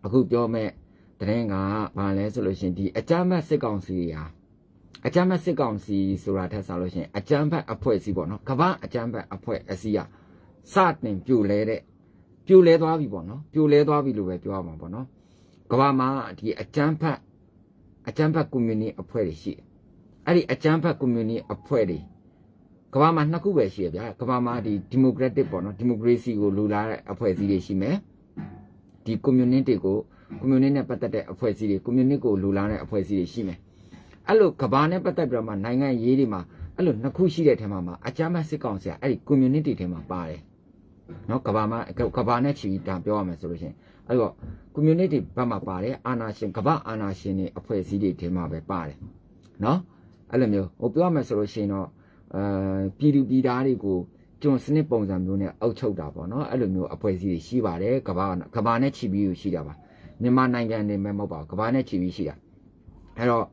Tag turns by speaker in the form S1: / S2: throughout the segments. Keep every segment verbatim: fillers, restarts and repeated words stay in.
S1: a good yome, the Renga, Vale solution, the a jama seconsia. A jama seconsi surata solution, a jumper a poesy bono, Kava, a jumper a poesia. Sat name, Pew lady. Pew led wabi bono, Pew led wabi lube, Piama bono. Kavama, the a jumper, a jumper community a poesy. Ari a jumper community a poesy. Kavama Nakuwe Shia, Kavama the democratic bono, democracy go lula a poesy shime. The community go, community patate a poesy, community go lula a poesy shime. Allo Kabane patabrama, Nanga Yedima, allo Nakushi temama, a jama sequencia, a community tema pare. No Kabama, Kabane chi, Tampioama solution. Allo community Bama pare, Anashin, Kaba Anashini, a poesy tema pare. No? Allo Opiama solution, uh, Pidu Bidarigo, John Snipons and Mune, Ochoda, no? Allo a poesy, Shivare, Kabana, Kabane chibi, Shidaba. Nima Nanga and Memoba, Kabane chibi Shia. Hello.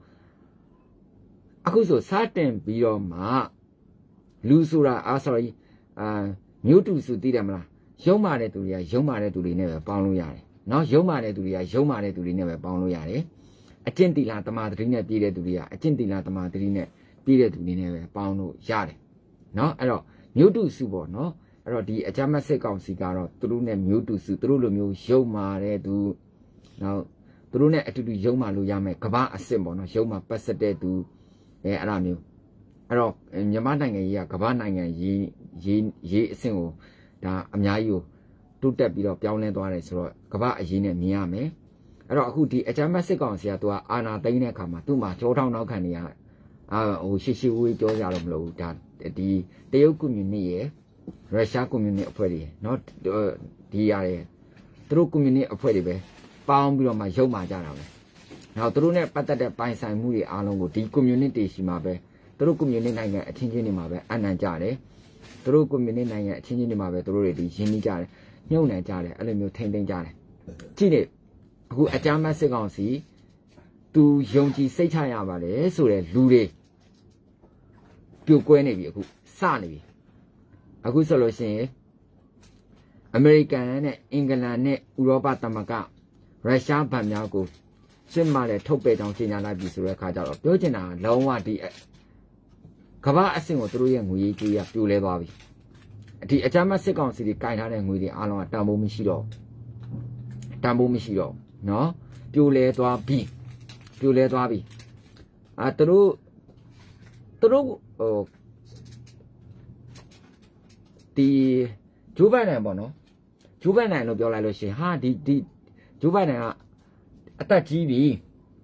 S1: Aku so certain beyond ma Lusura, ah, sorry, uh, new to Sudamla, Yomare to the Yomare to the never Pauluyare. No Yomare to the Yomare to the never Pauluyare. A gentila Madrina period to the a gentila Madrina period to the never Paulu Yare. No, I know, new to Subo, no, I wrote the Ajama Secom cigar, through them new to Sutrulu, Yomare to now, through net to the Yoma Luyame, Kaba a symbol, no Yoma Passate to. Eh, Aramu. Aro, Yamananga, Kabananga, ye, ye, ye, single, da, Amyayu, two tap beat of Yawland Doris, or Kaba, Jine, Miame. Aro, who the Ajamaseconsia to Anna Dana Kama, too much, or down Okania, ah, oh, she, she will go out of low, that the Deo community, Russia community of Pretty, not the area. True community of Pretty, bound below my Joma Jarabe. Now, through that, but that by some movie along the community, Shimabe, through community, a changing in Mabe, and Najare, through community, a changing in Mabe, through the Jimmy Jare, no Najare, a little tending Jare. Chile, who a Jama Segonsi, to Yonji Sechaya Vale, so that Lure, to Guenevi, who Sally. A good solution, American, England, Europa Tamaka, Russia, Pamyago. Similar tope down China like this record of Dojana, Lawa the Kava a single through young we to a few level. The Ajama second city kind of with the Alon Tambo Michido. Tambo Michido, no? Pule to a B. Pule to a B. A true true the Jubana Bono. Jubana no Biology, ha, the Jubana. At T V.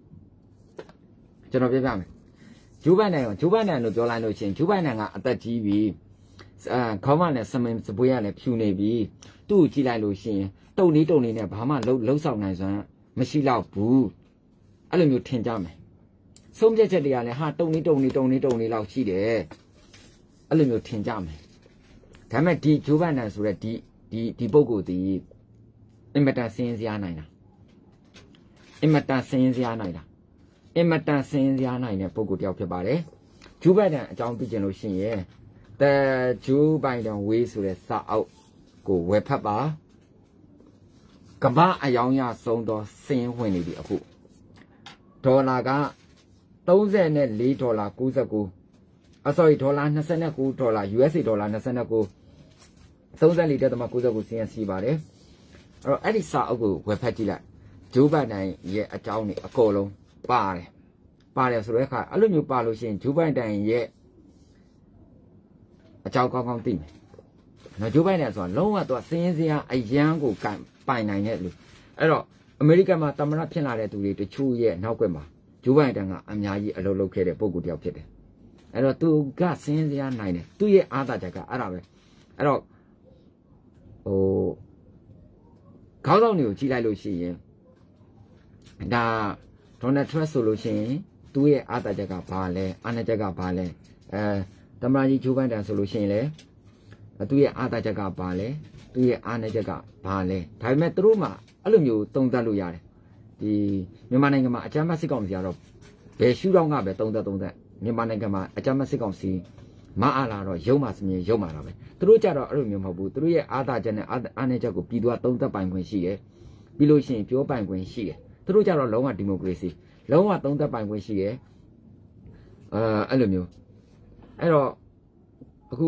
S1: General Jubana, Jubana, no Jolano Chin, Jubana at the T V. Uh, common as some Sabuya, Punabi, two Chila Lucien, Tony Tony Nepama, low sound as a Machila Boo. Alamu Tenjame. Some Jetiana had Tony Tony Tony Tony Lau Chide. Alamu Tenjame. Tama D Jubana's read the the Bogo the Imata Sensiana. Imata Sensiana. Imata Sensiana in a Pogo de Opabare. Jubana, John Pigeon Ocean, the Jew by the ways with a saw out go where Papa Kaba a young ya sound or sing when it be a fool. Tolaga, those and a little la Kuzaku. I saw it all on the Senaku, Tola, U S A dollar, and the Senaku. Those are little Makuzaku see and see about it. Or any saw go where Patila. Jubana, ye a town, a colo, pare. Pare as record, a little palo shin, Jubana, ye a chow kong team. Now Jubana as one, lower to a Sensia, a young go can find nine headly. Hello, America ma Tamara Pinare to read the two year, now Quema. Jubana, I'm Yayi, a low located Pogo de Opete. Hello, two gas Sensia nine, two year other jacket, Arabe. Hello, oh, call on you, Chila Lucy. Da from the trust solution, two year other jaga pale, anajaga pale, uh, Tamari Juban solution le, a two year other jaga pale, two year anajaga pale, time at Roma, alumu, Tonda Luyare. The Numanagama, a Jamasicom Yaro, they shoot on up at Tonda Tonda, Numanagama, a Jamasicom Maala or Yomas me, Yomarabe. Through Jaro Alumu, three year other jana anajago, Pidua Tonda Banquin she, ပြီးလို့ရှိရင်ပြောပိုင်ခွင့်ရှိတယ်သူတို့ကြတော့လုံးဝဒီမိုကရေစီလုံးဝသုံးသက်ပိုင်ခွင့်ရှိတယ်အဲအဲ့လိုမျိုးအဲ့တော့အခု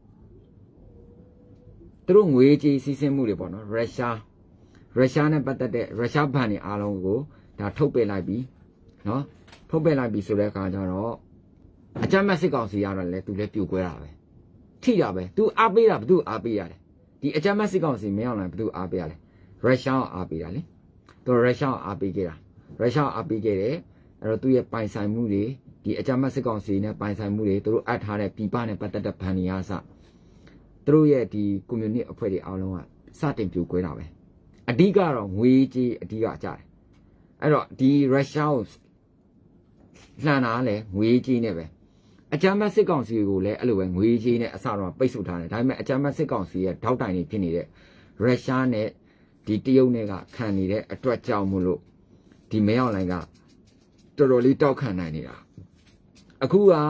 S1: သူတို့ငွေကြေးစီးဆင်းမှုတွေပေါ့နော်ရုရှားရုရှားနဲ့ပတ်သက်တဲ့ရုရှားဘဏ်တွေအားလုံးကိုဒါထုတ်ပယ်လိုက်ပြီနော်ထုတ်ပယ်လိုက်ပြီဆိုတဲ့အခါကျတော့အကြမ်းဖက်စစ်ကောင်စီကတော့လည်းသူလည်းပြိုကွဲတာပဲထိတာပဲသူအားပေးတာဘသူအားပေးရတယ်ဒီအကြမ်းဖက်စစ်ကောင်စီမင်းအောင်လည်းဘသူအားပေးရတယ်ရုရှားအားပေးတာလေသူရုရှားအားပေးခဲ့တာရုရှားအားပေးခဲ့တယ်အဲ့တော့သူ့ရဲ့ပိုင်ဆိုင်မှုတွေဒီအကြမ်းဖက်စစ်ကောင်စီနဲ့ပိုင်ဆိုင်မှုတွေသူတို့အပ်ထားတဲ့ပြည်ပနဲ့ပတ်သက်တဲ့ဗန်နီယာစသူတို့ရဲ့ဒီကွန်မြူနတီအဖွဲ့တွေအားလုံးကစတင်ပြိုကွဲတာပဲအဓိကတော့ငွေကြေးအဓိကကြတယ်အဲ့တော့ဒီရုရှားကိုလှန်တာလဲငွေကြေးနဲ့ပဲအကြမ်းဖက်စစ်ကောင်စီကိုလည်းအဲ့လိုပဲငွေကြေးနဲ့အစတော့ပိတ်ဆို့ထားတယ်ဒါပေမဲ့အကြမ်းဖက်စစ်ကောင်စီရဲ့ထောက်တိုင်တွေဖြစ်နေတဲ့ရုရှားနဲ့ဒီတရုတ်နဲ့ကခံနေတဲ့အတွက်ကြောင့်မို့လို့ဒီမဲအောင်လိုင်းကတော်တော်လေးတောက်ခံနိုင်နေတာအခုက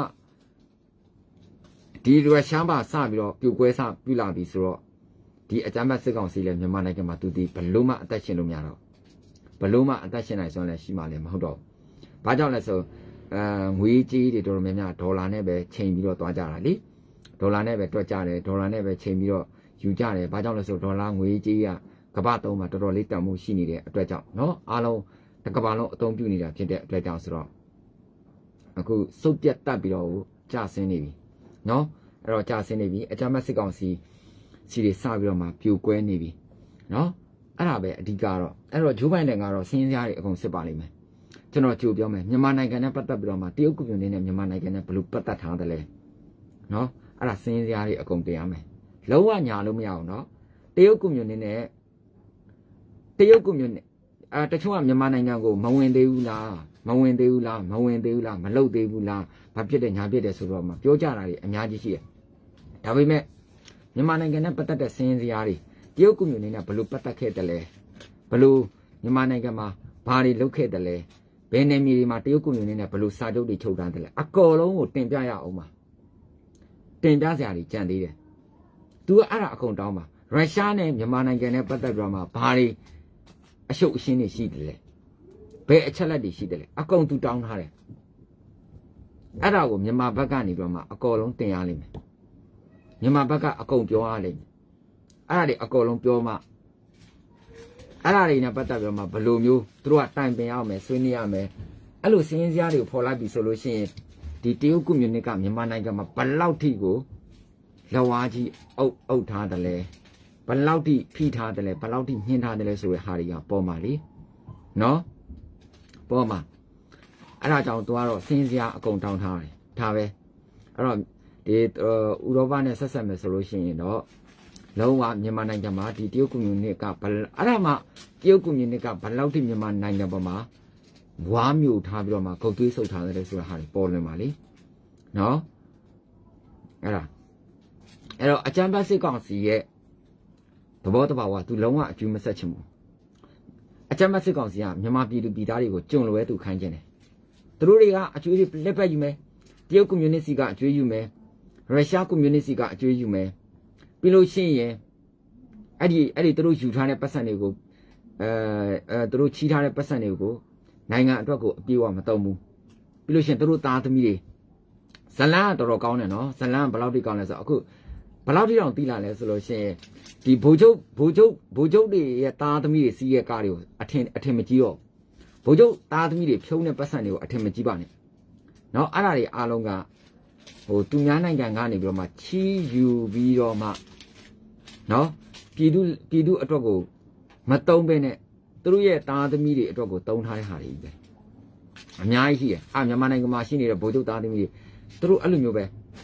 S1: ဒီရုရှားပါစပြီးတော့ပြိုကွဲစပြလာပြီဆိုတော့ဒီအကြမ်းဖက်စစ်ကောင်စီလည်းမြန်မာနိုင်ငံမှာသူဒီဘလို့မှအသက်ရှင်လို့မရတော့ဘလို့မှအသက်ရှင်နိုင်စွမ်းလည်းရှိမှလည်းမဟုတ်တော့ဘူးဘာကြောင့်လဲဆိုအဲငွေကြေးတွေတော်တော်များများဒေါ်လာနဲ့ပဲချိန်ပြီးတော့သွားကြတာလေဒေါ်လာနဲ့ပဲတွက်ကြတယ်ဒေါ်လာနဲ့ပဲချိန်ပြီးတော့ယူကြတယ်ဘာကြောင့်လဲဆိုဒေါ်လာငွေကြေးကကမ္ဘာသုံးမှာတော်တော်လေးတန်ဖိုးရှိနေတဲ့အတွက်ကြောင့်เนาะအားလုံးတစ်ကမ္ဘာလုံးအသုံးပြုနေတာဖြစ်တဲ့အတွက်ကြောင့်ဆိုတော့အခုစုပ်ပြတ်တက်ပြီးတော့ကြာဆင်းနေပြီเนาะအဲ့တော့ကြာဆင်းနေပြီအကြမ်းဖက်စစ်ကောင်စီစီတွေစပြီးတော့မှပြိုကွဲနေပြီเนาะအဲ့ဒါပဲအဓိကတော့အဲ့တော့ဂျိုးဘိုင်ဒန်ကတော့စင်းစရာတွေအကုန်စစ်ပါလိမ့်မယ်ကျွန်တော်ကြိုပြောမယ်မြန်မာနိုင်ငံနဲ့ပတ်သက်ပြီးတော့မှတရုတ်ကွန်မြူနတီနဲ့မြန်မာနိုင်ငံနဲ့ဘယ်လိုပတ်သက်ထားတယ်လဲเนาะအဲ့ဒါစင်းစရာတွေအကုန်တင်ရမယ်လုံးဝညာလို့မရအောင်เนาะတရုတ်ကွန်မြူနတီနဲ့တရုတ်ကွန်မြူနတီအဲတချို့ကမြန်မာနိုင်ငံကိုမဝင်သေးဘူးလားမဝင်သေးဘူးလားမဝင်သေးဘူးလားမလုပ်သေးဘူးလားဘာဖြစ်တယ်ညာဖြစ်တယ်ဆိုတော့မှပြောကြတာတွေအများကြီးရှိတယ်ဒါပေမဲ့မြန်မာနိုင်ငံနဲ့ပတ်သက်တဲ့စင်းစရာတွေတရုတ်ကွန်မြူနတီနဲ့ဘယ်လိုပတ်သက်ခဲ့တယ်လဲဘယ်လိုမြန်မာနိုင်ငံမှာဘာတွေလုပ်ခဲ့တယ်လဲဘယ်နယ်မြေတွေမှာတရုတ်ကွန်မြူနတီနဲ့ဘယ်လိုစာချုပ်တွေချုပ်ထားတယ်လဲအကောလုံးကိုတင်ပြရအောင်ပါတင်ပြစရာတွေကြံသေးတယ်သူကအဲ့ဒါအကုန်တောင်းပါရုရှားနဲ့မြန်မာနိုင်ငံနဲ့ပတ်သက်ပြီးတော့မှဘာတွေအရှုပ်အရှင်းတွေရှိတယ်လေဘယ်အချက်လက်တွေရှိတယ်လဲအကုန်သူတောင်းထားတယ်အဲ့ဒါကိုမြန်မာဘက်ကနေပြီးတော့မှအကောလုံးတင်ရလိမ့်မယ်မြန်မာဘက်ကအကုန်ပြောရလိမ့်မယ်အဲ့ဒါတွေအကောလုံးပြောမှအဲ့ဒါတွေနဲ့ပတ်သက်ပြီးတော့မှဘယ်လိုမျိုးသူတို့ကတိုင်ပင်ရမယ်ဆွေးနွေးရမယ်အဲ့လိုစင်းစရာတွေကိုဖော်လိုက်ပြီဆိုလို့ရှိရင်ဒီတရုတ်ကွန်မြူနတီကမြန်မာနိုင်ငံမှာဘယ်လောက်ထိကိုလက်ဝါးကြီးအုပ်အုပ်ထားတယ်လဲဘယ်လောက်ထိဖိထားတယ်လဲဘယ်လောက်ထိညှင်းထားတယ်လဲဆိုတဲ့ဟာတွေကပေါ်မှာလေနော်ပေါ်မှာအဲ့ဒါကြောင့်သူကတော့စင်းစရာအကုန်တောင်းထားတယ်ဒါပဲအဲ့တော့ဒီဥရောပနဲ့ဆက်ဆက်မယ်ဆိုလို့ရှိရင်တော့လုံးဝမြန်မာနိုင်ငံမှာဒီတရုတ်ကွန်မြူနတီကဘယ်အဲ့ဒါမှတရုတ်ကွန်မြူနတီကဘယ်လောက်ထိမြန်မာနိုင်ငံပေါ်မှာဝါမျိုးထားပြီးတော့မှဂုတ်သွေးဆုပ်ထားတယ်ဆိုတဲ့ဟာတွေပေါ်လွင်ပါလေနော်အဲ့ဒါအဲ့တော့အကြမ်းဖက်စစ်ကောင်စီရဲ့သဘောတဘာဝသူလုံးဝအကျူးမဆက်ချင်ဘူးအကြမ်းဖက်စစ်ကောင်စီကမြန်မာပြည်သူပြည်သားတွေကိုကြုံလွယ်သူခိုင်းခြင်းတယ်သူတို့တွေကအကျွေးတွေလက်ပတ်ယူမယ်တရုတ်ကွန်မြူနတီကအကျွေးယူမယ်ရုရှားကွန်မြူနတီကအကျွေးယူမယ်ပြီးလို့ရှိရင်အဲ့ဒီအဲ့ဒီသူတို့ယူထားတဲ့ပတ်စံတွေကိုအဲအဲသူတို့ချီးထားတဲ့ပတ်စံတွေကိုနိုင်ငံအတွက်ကိုအပြေအဝမတုံးဘူးပြီးလို့ရှိရင်သူတို့သားသမီးတွေဇလန်းကတော်တော်ကောင်းတယ်နော်ဇလန်းဘယ်လောက်ထိကောင်းလဲဆိုတော့အခုဘယ်လောက်ထိတောင်တီးလာလဲဆိုလို့ရှိရင်ဒီဘိုလ်ချုပ်ဘိုလ်ချုပ်ဘိုလ်ချုပ်တွေရဲ့သားသမီးတွေစီးရဲ့ကားတွေကိုအထင်အထင်မကြီးတော့ဘိုလ်ချုပ်သားသမီးတွေဖြုံးတဲ့ပတ်စံတွေကိုအထင်မကြီးပါနဲ့နော်အဲ့ဒါတွေအားလုံးကဟိုသူများနိုင်ငံကနေပြီးတော့မှချီးယူပြီးတော့မှနော်ပြည်သူပြည်သူအတွက်ကိုမတုံးပဲနဲ့သူတို့ရဲ့သားသမီးတွေအတွက်ကိုတုံးထားတဲ့ဟာတွေပဲအများကြီးရှိတယ်အာမြန်မာနိုင်ငံမှာရှိနေတဲ့ဗိုလ်ချုပ်သားသမီးတွေသူတို့အဲ့လိုမျိုးပဲ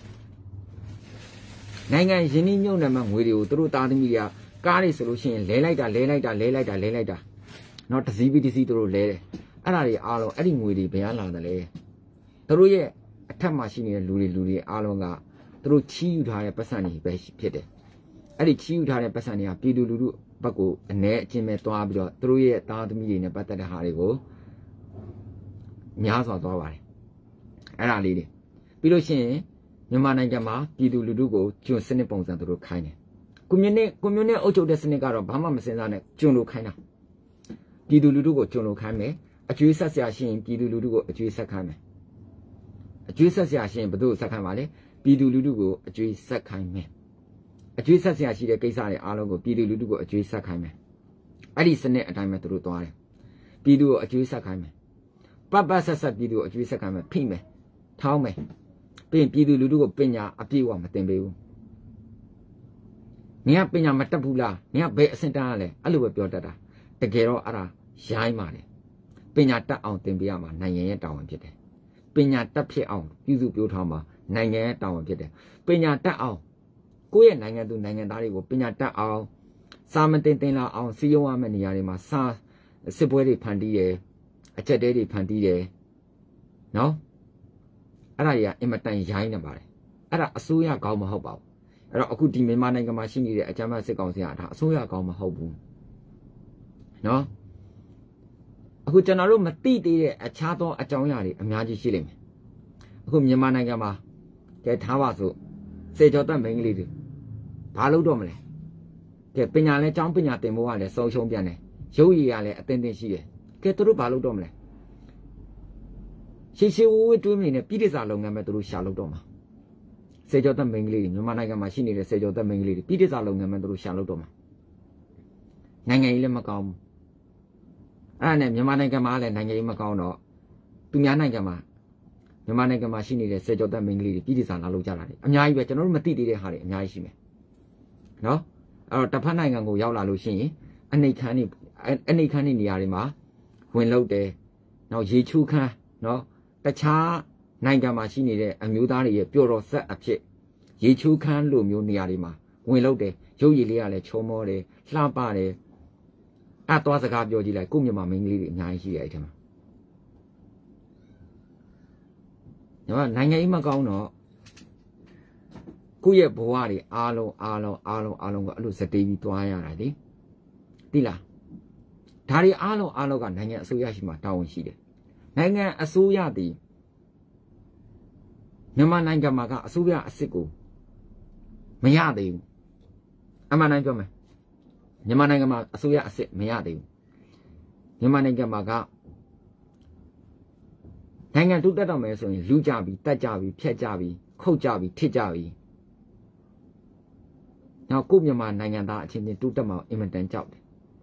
S1: နိုင်ငံရင်းနှီးမြှုပ်နှံမှငွေတွေကိုသူတို့သားသမီးတွေကကားတွေဆိုလို့ရှိရင်လဲလိုက်တာလဲလိုက်တာလဲလိုက်တာလဲလိုက်တာနော်တစည်းပြီးတစည်းသူတို့လဲတယ်အဲ့ဒါတွေအားလုံးအဲ့ဒီငွေတွေဘယ်ကလာတယ်လဲသူတို့ရဲ့အထက်မှာရှိနေတဲ့လူတွေလူတွေအားလုံးကသူတို့ချီးယူထားတဲ့ပတ်စံတွေပဲဖြစ်တယ်အဲ့ဒီချီးယူထားတဲ့ပတ်စံတွေကပြည်သူလူထုဘက်ကိုအ ਨੇ အချင်းပဲသွားပြီးတော့သူတို့ရဲ့သားသမီးတွေနဲ့ပတ်သက်တဲ့ဟာတွေကိုများစွာသွားပါတယ်အဲ့ဒါလေးတွေပြီးလို့ရှိရင်မြန်မာနိုင်ငံမှာပြည်သူလူထုကိုကျွန်းစနစ်ပုံစံသူတို့ခိုင်းတယ်ကွန်မြူနတီကွန်မြူနတီအုပ်ချုပ်တဲ့စနစ်ကတော့ဘာမှမစင်စားနဲ့ကျွန်းလို့ခိုင်းတာပြည်သူလူထုကိုကြုံလို့ခိုင်းမယ်အကျွေးဆက်ဆရာရှိရင်ပြည်သူလူထုကိုအကျွေးဆက်ခိုင်းမယ်အကျွေးဆက်ဆရာရှိရင်ဘယ်သူ့ကိုဆက်ခိုင်းပါလဲပြည်သူလူထုကိုအကျွေးဆက်ခိုင်းမယ်အကျွေးဆက်ဆရာရှိတဲ့ကိစ္စတွေအားလုံးကိုပြည်သူလူထုကိုအကျွေးဆက်ခိုင်းမယ်အဲ့ဒီစနစ်အတိုင်းပဲသူတို့သွားတယ်ပြည်သူကိုအကျွေးဆက်ခိုင်းမယ်ပတ်ပတ်ဆက်ဆက်ပြည်သူကိုအကျွေးဆက်ခိုင်းမယ်ဖိမယ်ထောင်းမယ်ပြီးရင်ပြည်သူလူထုကိုပညာအပြည့်အဝမသင်ပေးဘူးနင်ကပညာမတတ်ဘူးလားနင်ကဘယ်အဆင့်တန်းရလဲအဲ့လိုပဲပြောတတ်တာတကယ်တော့အဲ့ဒါရိုင်းပါတယ်ပညာတတ်အောင်သင်ပေးရမှာနိုင်ငံရဲ့တာဝန်ဖြစ်တယ်ပညာတတ်ဖြစ်အောင်ပြုစုပြောထားမှာနိုင်ငံရဲ့တာဝန်ဖြစ်တယ်ပညာတတ်အောင်ကိုယ့်ရဲ့နိုင်ငံသူနိုင်ငံသားတွေကိုပညာတတ်အောင်စာမတင်တင်လာအောင်စီယုံရမယ့်နေရာတွေမှာစာစစ်ပွဲတွေဖန်တီးတယ်အချက်တဲတွေဖန်တီးတယ်နော်အဲ့ဒါကြီးကအင်မတန်ရိုင်းနေပါတယ်အဲ့ဒါအစိုးရကောင်းမဟုတ်ပါဘူးအဲ့တော့အခုဒီမြန်မာနိုင်ငံမှာရှိနေတဲ့အကြမ်းဖက်စစ်ကောင်စီကဒါအစိုးရကောင်းမဟုတ်ဘူးနော်အခုကျွန်တော်တို့မသိသေးတဲ့အခြားသောအကြောင်းအရာတွေအများကြီးရှိလိမ့်မယ်အခုမြန်မာနိုင်ငံမှာကဲထားပါစို့စေကျော်သက်မိန်းကလေးတွေဘာလုပ်တော့မလဲကဲပညာလဲကျောင်းပညာသင်ဖို့ကလည်းဆုံးရှုံးပြန်တယ်ရုပ်ရည်ကလည်းအသင်သင်ရှိတယ်ကဲသူတို့ဘာလုပ်တော့မလဲရှိရှိဝဝတွေးမိနေပြည်တိစာလုပ်ငန်းပဲသူတို့ရှာလုပ်တော့မှာစေကျော်သက်မိန်းကလေးတွေမြန်မာနိုင်ငံမှာရှိနေတဲ့စေကျော်သက်မိန်းကလေးတွေပြည်တိစာလုပ်ငန်းပဲသူတို့ရှာလုပ်တော့မှာနိုင်ငံရေးလည်းမကောင်းဘူးအဲ့ဒါနဲ့မြန်မာနိုင်ငံမှာလည်းနိုင်ငံရေးမကောင်းတော့သူများနိုင်ငံမှာမြန်မာနိုင်ငံမှာရှိနေတဲ့စေကျော်သက်မိန်းကလေးတွေပြည်တိစာလာလုပ်ကြတာလေအများကြီးပဲကျွန်တော်တို့မသိသေးတဲ့ဟာတွေအများကြီးရှိမယ်နော်အဲ့တော့တစ်ဖက်နိုင်ငံကိုရောက်လာလို့ရှိရင်အနေခန်းနေအနေခန်းနေနေရာတွေမှာဝင်လုပ်တယ်နောက်ရေချိုးခန်းနော်တခြားနိုင်ငံမှာရှိနေတဲ့အမျိုးသားတွေရဲ့ပျော်တော်ဆက်အဖြစ်ရေချိုးခန်းလိုမျိုးနေရာတွေမှာဝင်လုပ်တယ်ရုပ်ရည်လေးကလည်းချုံမောတယ်လှပတယ်အဲ့သွားစကားပြောကြည့်လိုက်ကိုမြန်မာမိန်းကလေးတွေအများကြီးရှိတယ်အဲ့ထက်မှာညီမနိုင်ငံရေးမကောင်းတော့ကိုယ့်ရဲ့ဘဝတွေအားလုံးအားလုံးအားလုံးအားလုံးကအဲ့လိုစတေးပြီးသွားရတာလေသိလားဒါတွေအားလုံးအားလုံးကနိုင်ငံအစိုးရရှိမှတာဝန်ရှိတယ်နိုင်ငံအစိုးရတည်မြန်မာနိုင်ငံမှာကအစိုးရအစ်စ်ကိုမရသေးဘူးအမှန်တိုင်းပြောမယ်မြန်မာနိုင်ငံမှာအစိုးရအစ်စ်မရသေးဘူးမြန်မာနိုင်ငံမှာကနိုင်ငံတိုးတက်တော့မယ်ဆိုရင်လူကြပြီတက်ကြပြီဖြက်ကြပြီခုတ်ကြပြီထစ်ကြပြီနောက်ကိုမြန်မာနိုင်ငံသားအချင်းချင်းတိုးတက်မှအင်မတန်ကြောက်တယ်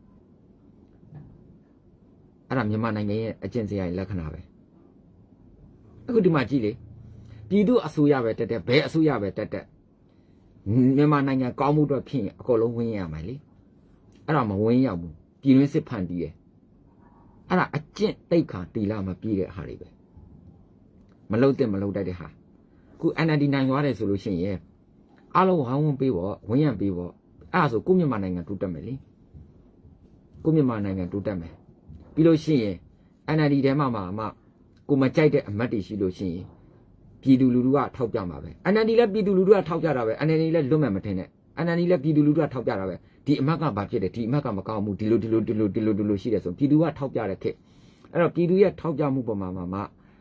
S1: အဲ့ဒါမြန်မာနိုင်ငံရဲ့အကျင့်စရိုက်လက္ခဏာပဲအခုဒီမှာကြည့်လေပြည်သူအစိုးရပဲတက်တက်ဘယ်အစိုးရပဲတက်တက်မြန်မာနိုင်ငံကောင်းမှုတော့ဖြစ်ရင်အကုန်လုံးဝင်းရမှာလေအဲ့ဒါမဝင်းရဘူးပြည်တွင်းစစ်ဖန်တီးတယ်အဲ့ဒါအကျင့်တိတ်ခါတီလာမပြေးတဲ့ဟာတွေပဲမလုံးတဲ့မလုံးတတ်တဲ့ဟာခု N L D နိုင်သွားတယ်ဆိုလို့ရှိရင်အားလုံးဝိုင်းဝန်းပေးဖို့ဝင်းရပေးဖို့အဲ့ဒါဆိုကိုမြန်မာနိုင်ငံတိုးတက်မယ်လေကိုမြန်မာနိုင်ငံတိုးတက်မယ်ပြီးလို့ရှိရင် N L D ထဲမှာမှမှကိုမကြိုက်တဲ့အမတ်တွေရှိလို့ရှိရင်ပြည်သူလူထုကထောက်ပြမှာပဲ N L D လည်းပြည်သူလူထုကထောက်ပြတာပဲ N L D လည်းလွတ်မဲ့မထင်နဲ့ N L D လည်းပြည်သူလူထုကထောက်ပြတာပဲဒီအမတ်ကဘာဖြစ်တယ်ဒီအမတ်ကမကောင်းဘူးဒီလိုဒီလိုဒီလိုဒီလိုဒီလိုရှိတယ်ဆိုပြည်သူကထောက်ပြတဲ့ခေတ်အဲ့တော့ပြည်သူရဲ့ထောက်ပြမှုပေါ်မှာမှ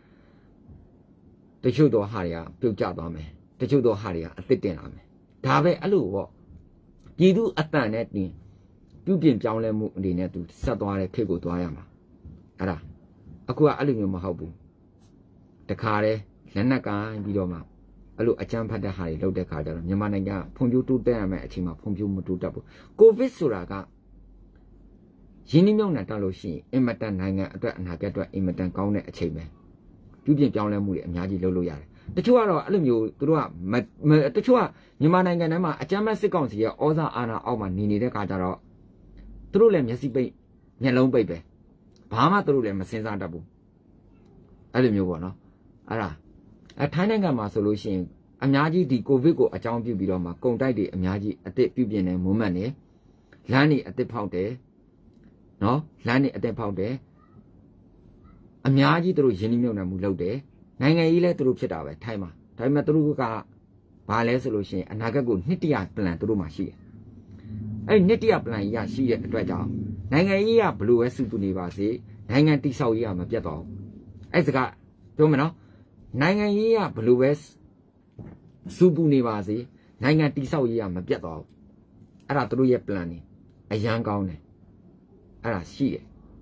S1: တချို့သောဟာတွေကပြုတ်ကျသွားမယ်တချို့သောဟာတွေကအသစ်တင်လာမယ်ဒါပဲအဲ့လိုပေါ့ပြည်သူအတန်နဲ့တင်ပြုပြင်ပြောင်းလဲမှုအနေနဲ့သူဆက်သွားတဲ့ခေတ်ကိုသွားရမှာအဲ့ဒါအခုကအဲ့လိုမျိုးမဟုတ်ဘူးတခါတည်းလက်နက်ကိုင်းပြီးတော့မှအဲ့လိုအကြမ်းဖက်တဲ့ဟာတွေလုပ်တဲ့ခါကျတော့မြန်မာနိုင်ငံဖွံ့ဖြိုးတိုးတက်ရမယ့်အချိန်မှာဖွံ့ဖြိုးမတိုးတက်ဘူးကိုဗစ်ဆိုတာကရင်းနှီးမြှုပ်နှံတက်လို့ရှိရင်အင်မတန်နိုင်ငံအတွက်အနာဂတ်အတွက်အင်မတန်ကောင်းတဲ့အချိန်ပဲပြုပြင်ပြောင်းလဲမှုတွေအများကြီးလုပ်လို့ရတယ်တချို့ကတော့အဲ့လိုမျိုးသူတို့ကတချို့ကမြန်မာနိုင်ငံထဲမှာအကြမ်းဖက်စစ်ကောင်စီရဲ့ဩဇာအာဏာအောက်မှာနေနေတဲ့ခါကျတော့သူတို့လည်းမျက်စိပိတ်မျက်လုံးပိတ်ပဲဘာမှသူတို့လည်းမစင်စားတတ်ဘူးအဲ့လိုမျိုးပေါ့နော်အဲ့ဒါအထိုင်းနိုင်ငံမှာဆိုလို့ရှိရင်အများကြီးဒီကိုဗစ်ကိုအကြောင်းပြုပြီးတော့မှကုန်တိုက်တွေအများကြီးအသစ်ပြုပြင်နေမွမ်းမံနေလမ်းတွေအသစ်ဖောက်တယ်နော်လမ်းတွေအသစ်ဖောက်တယ်အများကြီးသူတို့ရင်းနှီးမြှုပ်နှံမှုလုပ်တယ်နိုင်ငံရေးလည်းသူတို့ဖြစ်တာပဲထိုင်းမှာဒါပေမဲ့သူတို့ကဘာလဲဆိုလို့ရှိရင်အနာဂတ်ကိုနှစ်တရာပလန်သူတို့မှာရှိတယ်အဲ့နှစ်တရာပလန်ကြီးရရှိတဲ့အတွက်ကြောင့်နိုင်ငံရေးကဘလို့ပဲစုတူနေပါစေနိုင်ငံတိဆောက်ရေးကမပြတ်တော့ဘူးအဲ့စကားပြောမယ်နော်နိုင်ငံရေးကဘလို့ပဲစုပူနေပါစေနိုင်ငံတိဆောက်ရေးကမပြတ်တော့ဘူးအဲ့ဒါသူတို့ရဲ့ plan နေအရန်ကောင်းတယ်အဲ့ဒါရှိတယ်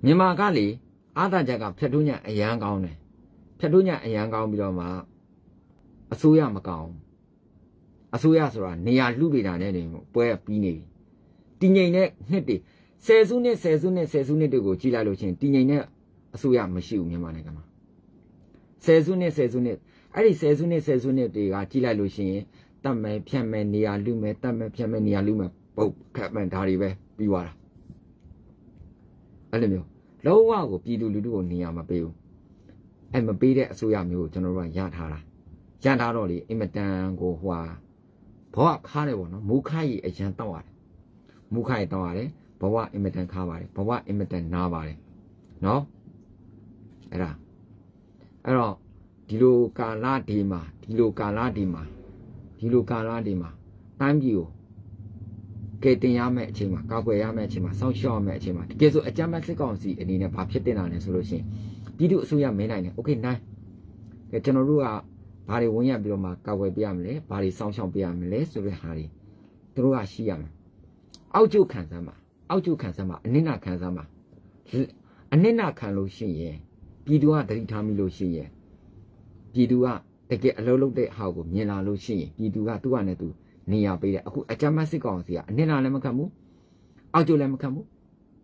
S1: မြန်မာကလေအားသာချက်ကဖြတ်ထုံးညအရန်ကောင်းတယ်ဖြတ်ထုံးညအရန်ကောင်းပြီးတော့မှအစိုးရမကောင်းအစိုးရဆိုတာနေရာလှုပ်နေတာနဲ့နေပွဲပြီးနေပြီတည်ငြိမ်တဲ့နှစ်တွေဆယ်စုနှစ်ဆယ်စုနှစ်ဆယ်စုနှစ်တွေကိုကြည့်လိုက်လို့ချင်းတည်ငြိမ်တဲ့အစိုးရမရှိဘူးမြန်မာနိုင်ငံမှာဆယ်စုနှစ်ဆယ်စုနှစ်အဲ့ဒီဆယ်စုနှစ်ဆယ်စုနှစ်တွေကကြည့်လိုက်လို့ရှိရင်တတ်မယ်ဖြတ်မယ်နေရာလူမယ်တတ်မယ်ဖြတ်မယ်နေရာလူမယ်ပုတ်ခတ်မယ်ဒါတွေပဲပြီးသွားတာအဲ့လိုမျိုးလုံးဝကိုပြည်သူလူထုကိုနေရာမပေးဘူးအဲ့မပေးတဲ့အစိုးရမျိုးကိုကျွန်တော်တို့ကရထားတာရထားတော့လေအင်မတန်ကိုဟွာဘောကခါတယ်ပေါ့နော်မူခါကြီးအရန်တောက်ရတယ်မူခါကြီးတောက်ရတယ်ဘဝအင်မတန်ခါပါတယ်ဘဝအင်မတန်နားပါတယ်နော်အဲ့ဒါအဲ့တော့ဒီလိုကာလဒီမှာဒီလိုကာလဒီမှာဒီလိုကာလဒီမှာတိုင်းပြည်ကိုကဲတင်ရမယ့်အချိန်မှာကာကွယ်ရမယ့်အချိန်မှာစောင့်ရှောက်ရမယ့်အချိန်မှာတကယ်ဆိုအကြမ်းဖက်စစ်ကောင်စီအနေနဲ့ဘာဖြစ်တင်တာလဲဆိုလို့ရှိရင်ပြည်သူအစိုးရမင်းနိုင်တယ်โอเคနိုင်ကဲကျွန်တော်တို့ကဘာတွေဝင်ရပြီးတော့မှကာကွယ်ပြရမလဲဘာတွေစောင့်ရှောက်ပြရမလဲဆိုတဲ့ဟာတွေသူတို့ကရှိရမယ်အောက်ကျခံစားမှာအောက်ကျခံစားမှာအနစ်နာခံစားမှာအနစ်နာခံလို့ရှိရင်ပြည်သူကတတိထားမိလို့ရှိရင်ပြည်သူကတကယ်အလုံးလုံးတဲ့ဟာကိုမြင်လာလို့ရှိရင်ပြည်သူကသူ့ဟာနဲ့သူနေရာပေးတယ်အခုအကြမ်းဖက်စစ်ကောင်စီကအနစ်နာလည်းမခံဘူးအောက်ကျလည်းမခံဘူး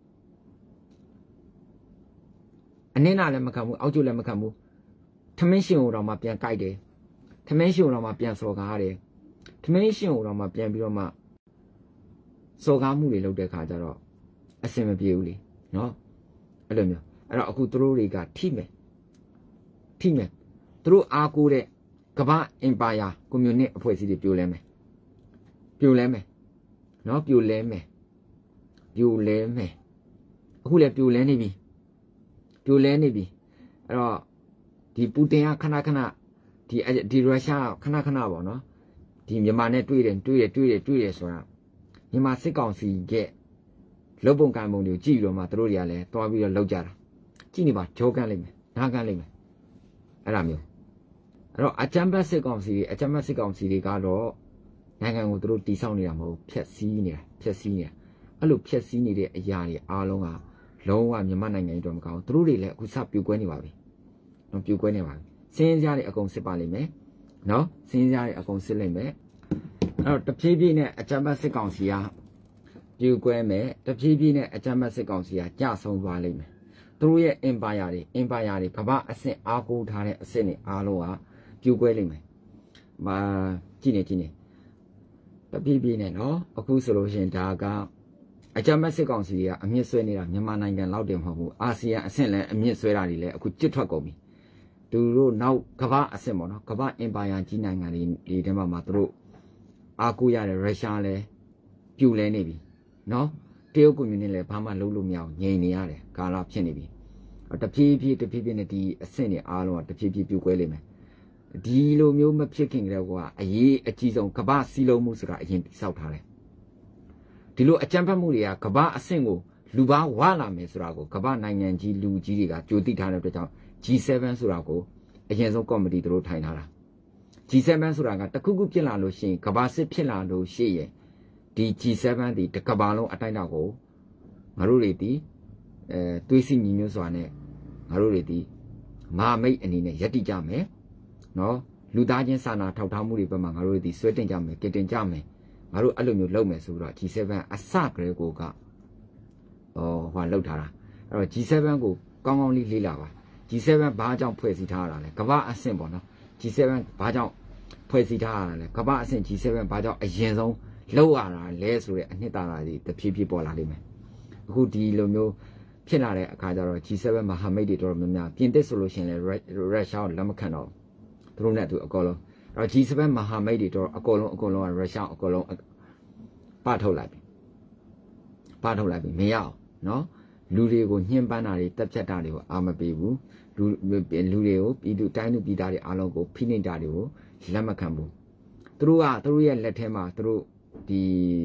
S1: အနစ်နာလည်းမခံဘူးအောက်ကျလည်းမခံဘူးထမင်းရှင်ကိုတော့မှပြန်ကြိုက်တယ်ထမင်းရှင်ကိုတော့မှပြန်စော်ကားတယ်ထမင်းရှင်ကိုတော့မှပြန်ပြီးတော့မှစော်ကားမှုတွေလုပ်တဲ့ခါကျတော့အဆင်မပြေဘူးလေနော်အဲ့လိုမျိုးအဲ့တော့အခုသူတို့တွေကထိမယ်ထိမယ်သူတို့အားကိုးတဲ့ကမ္ဘာအင်ပါယာကွန်မြူနစ်အဖွဲ့အစည်းတွေပြိုလဲမယ်ပြိုလဲမယ်နော်ပြိုလဲမယ်ပြိုလဲမယ်အခုလည်းပြိုလဲနေပြီပြိုလဲနေပြီအဲ့တော့ဒီပူတင်ကခဏခဏဒီဒီရုရှားခဏခဏပေါ့နော်ဒီမြန်မာနဲ့တွေ့တယ်တွေ့တယ်တွေ့တယ်တွေ့တယ်ဆိုတာမြန်မာစစ်ကောင်စီရဲ့လုံပုံကံပုံတွေကိုကြည့်ပြီးတော့မှတို့တွေကလည်းတွားပြီးတော့လောက်ကြတာကြည့်နေပါဂျောကန်လိုက်မယ်နားကန်လိုက်မယ်အဲ့ဒါမျိုးအဲ့တော့အကြမ်းဖက်စစ်ကောင်စီတွေအကြမ်းဖက်စစ်ကောင်စီတွေကတော့နိုင်ငံကိုတို့တီးဆောက်နေတာမဟုတ်ဖျက်ဆီးနေတာဖျက်ဆီးနေတာအဲ့လိုဖျက်ဆီးနေတဲ့အရာတွေအားလုံးကလုံးဝမြန်မာနိုင်ငံကြီးတော့မကောင်းတို့တွေလည်းအခုစပြိုကွဲနေပါပြီနော်ပြိုကွဲနေပါပြီစင်းစရာတွေအကုန်စစ်ပါလိမ့်မယ်နော်စင်းစရာတွေအကုန်စစ်လိမ့်မယ်အဲ့တော့တဖြည်းဖြည်းနဲ့အကြမ်းဖက်စစ်ကောင်စီကပြိုကွဲမယ်တဖြည်းဖြည်းနဲ့အကြမ်းဖက်စစ်ကောင်စီကကြဆုံးသွားလိမ့်မယ်သူတို့ရဲ့ empire တွေ empire တွေကမ္ဘာအဆင့်အားကိုးထားတဲ့အဆင့်တွေအားလုံးကပြိုကွဲလိမ့်မယ်။မာကြည့်နေကြည့်နေတပြည့်ပြည့်နဲ့နော်အခုဆိုလို့ရှိရင်ဒါကအကြမ်းဖက်စစ်ကောင်စီတွေကအမြင့်ဆွဲနေတာမြန်မာနိုင်ငံလောက်တင်မဟုတ်ဘူးအာဆီယံအဆင့်လည်းအမြင့်ဆွဲတာတွေလည်းအခုကြစ်ထွက်ကုန်ပြီ။သူတို့နောက်ကမ္ဘာအဆင့်ပေါ့နော်ကမ္ဘာ empire ကြီးနိုင်ငံတွေဒီထဲမှာမှာသူတို့အားကိုးရတဲ့ရုရှားလည်းပြိုလဲနေပြီနော်တရုတ်ကွန်မြူနစ်လည်းဘာမှလုပ်လို့မရအောင်ငြိမ်နေရတယ်ကာလဖြစ်နေပြီတဖြည်းဖြည်းတဖြည်းဖြည်းနဲ့ဒီအဆင့်တွေအားလုံးကတဖြည်းဖြည်းပြိုကွဲလိမ့်မယ်ဒီလိုမျိုးမဖြစ်ခင်ကလေးကအရေးအကြီးဆုံးကမ္ဘာစီးလုံးမှုဆိုတာအရင်တိဆောက်ထားတယ်ဒီလိုအကြမ်းဖက်မှုတွေကကမ္ဘာအဆင့်ကိုလူပါဝလာမယ်ဆိုတာကိုကမ္ဘာနိုင်ငံကြီးလူကြီးတွေကကြိုသိထားတဲ့အတွက်ကြောင့် ဂျီ セブン ဆိုတာကိုအရင်ဆုံးကော်မတီသူတို့ထိုင်ထားတာ ဂျီ セブン ဆိုတာကတခုခုဖြစ်လာလို့ရှိရင်ကမ္ဘာစစ်ဖြစ်လာလို့ရှိရင်ဒီ ဂျီ セブン ဒီတကဘာလုံးအတိုင်းအတာကိုငါတို့တွေဒီအဲသွေးစီညီမျိုးစွာနဲ့ငါတို့တွေဒီမာမိတ်အနေနဲ့ယက်တိကြမယ်နော်လူသားချင်းစာနာထောက်ထားမှုတွေဘက်မှာငါတို့ဒီဆွဲတင်ကြမယ်ကတင်ကြမယ်ငါတို့အဲ့လိုမျိုးလုပ်မယ်ဆိုတော့ ဂျီ セブン အစကလေးကိုကအော်ဟိုလောက်ထားတာအဲ့တော့ ဂျီ セブン ကိုကောင်းကောင်းလေးလေ့လာပါ ဂျီ セブン ဘာကြောင့်ဖွဲ့စည်းထားရတာလဲကမ္ဘာအဆင့်ပေါ့နော် ဂျီ セブン ဘာကြောင့်ဖွဲ့စည်းထားရတာလဲကမ္ဘာအဆင့် ဂျီ セブン ဘာကြောင့်အရင်ဆုံးလောက်ရတာလဲဆိုတဲ့အနှစ်သာရတွေတဖြည်းဖြည်းပေါ်လာလိမ့်မယ်အခုဒီလိုမျိုးဖြစ်လာတဲ့အခါကျတော့ ဂျီ セブン မဟာမိတ်တွေတော်တော်များများပြင်သစ်ဆိုလို့ရှိရင်လည်းရုရှားကိုလက်မခံတော့သူတို့နဲ့သူအကောလုံးအဲ့တော့ ဂျီ セブン မဟာမိတ်တွေတော်အကောလုံးအကောလုံးကရုရှားအကောလုံးပထုတ်လိုက်ပြီပထုတ်လိုက်ပြီမရအောင်နော်လူတွေကိုညှဉ်းပန်းတာတွေတက်ဖြတ်တာတွေကိုအာမပေးဘူးလူလူတွေကိုပြည်သူတိုင်းသူပြည်သားတွေအားလုံးကိုဖိနှိပ်တာတွေကိုလက်မခံဘူးသူတို့ကသူတို့ရဲ့လက်ထဲမှာသူတို့ဒီ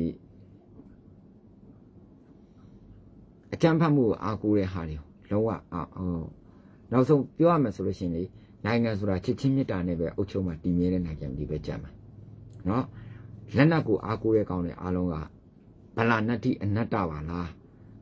S1: အကြမ်းဖက်မှုကိုအားကိုးတဲ့ဟာတွေလုံးဝအော်နောက်ဆုံးပြောရမယ်ဆိုလို့ရှိရင်လေနိုင်ငံဆိုတာချစ်ချင်းမြတ်တာနဲ့ပဲအုပ်ချုပ်မှတည်မြဲတဲ့နိုင်ငံဒီပဲကြမ်းမှာနော်လက်နက်ကိုအားကိုးတဲ့ကောင်းတဲ့အားလုံးကဗလာနတ္တိအနတ္တပါလား